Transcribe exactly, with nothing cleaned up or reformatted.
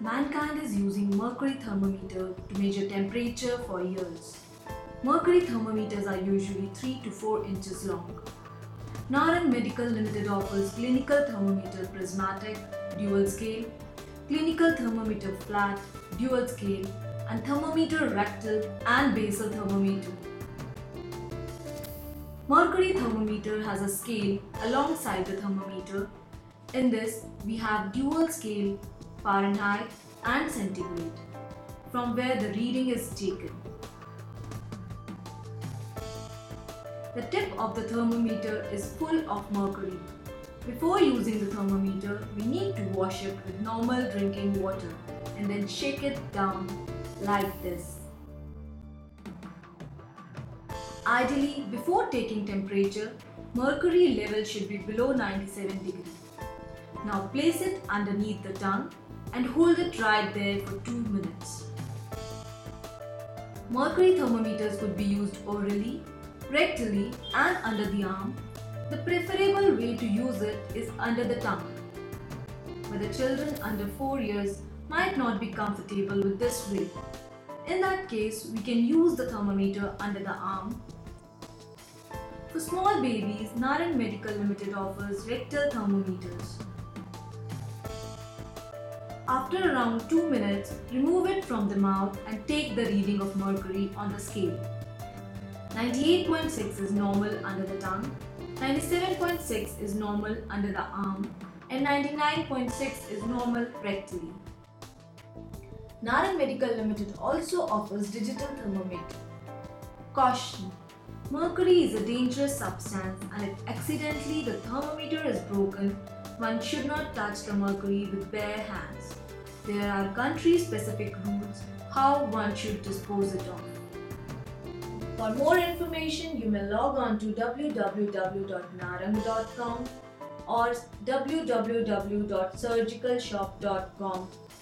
Mankind is using mercury thermometer to measure temperature for years. Mercury thermometers are usually three to four inches long. Narang Medical Limited offers clinical thermometer prismatic, dual scale, clinical thermometer flat, dual scale, and thermometer rectal and basal thermometer. Mercury thermometer has a scale alongside the thermometer. In this, we have dual scale Fahrenheit and centigrade, from where the reading is taken. The tip of the thermometer is full of mercury. Before using the thermometer, we need to wash it with normal drinking water and then shake it down like this. Ideally, before taking temperature, mercury level should be below ninety-seven degrees. Now place it underneath the tongue and hold it right there for two minutes. Mercury thermometers could be used orally, rectally and under the arm. The preferable way to use it is under the tongue. But the children under four years might not be comfortable with this way. In that case, we can use the thermometer under the arm. For small babies, Narang Medical Limited offers rectal thermometers. After around two minutes, remove it from the mouth and take the reading of mercury on the scale. ninety-eight point six is normal under the tongue, ninety-seven point six is normal under the arm, and ninety-nine point six is normal rectally. Narang Medical Limited also offers digital thermometer. Caution! Mercury is a dangerous substance, and if accidentally the thermometer is broken, one should not touch the mercury with bare hands. There are country-specific rules how one should dispose it of. For more information, you may log on to w w w dot narang dot com or w w w dot surgical shop dot com.